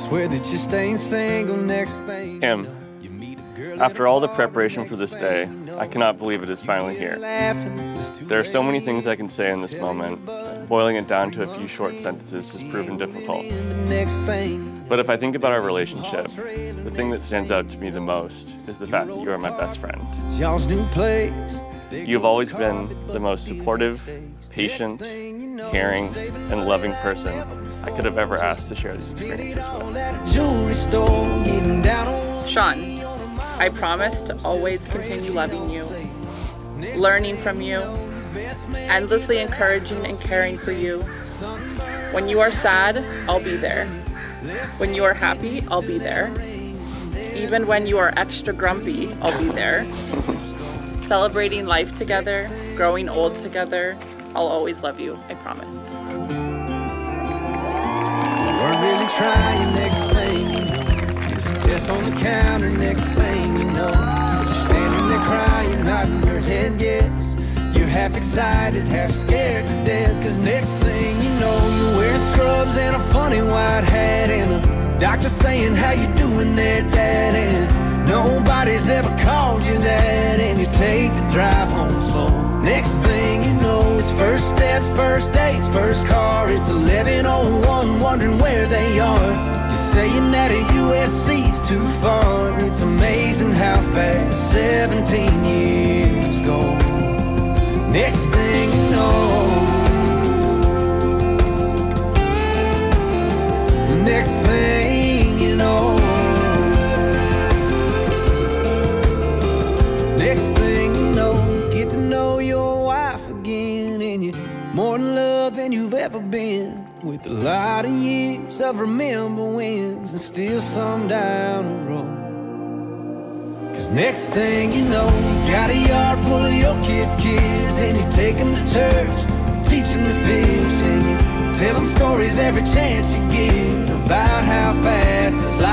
Swear that you're staying single. Next thing. Kim, after all the preparation for this day, I cannot believe it is finally here. There are so many things I can say in this moment. Boiling it down to a few short sentences has proven difficult. But if I think about our relationship, the thing that stands out to me the most is the fact that you are my best friend. You have always been the most supportive, patient, caring, and loving person I could have ever asked to share these experiences with. Sean, I promise to always continue loving you, learning from you, endlessly encouraging and caring for you. When you are sad, I'll be there. When you are happy, I'll be there. Even when you are extra grumpy, I'll be there. Celebrating life together, growing old together, I'll always love you, I promise. We're really trying, next thing you know. It's a test on the counter, next thing you know. You're standing there crying, nodding your head yes. You're half excited, half scared to death. Cause next thing you know, you're wearing scrubs and a funny white hat. And the doctor saying, how you doing there, Dad? And nobody's ever called you that. And you take the drive home slow. Next thing you know, it's first steps, first dates, first car. It's 11:01, wondering where they are. You're saying that a USC's too far. It's amazing how fast 17 years go. Next thing you know, next thing you know, next thing you know, you get to know your wife again, and you're more in love than you've ever been. With a lot of years of remember wins and still some down the road. Cause next thing you know, you got a yard full of your kids' and you take them to church, teach them to fish, and you tell them stories every chance you get about how fast this life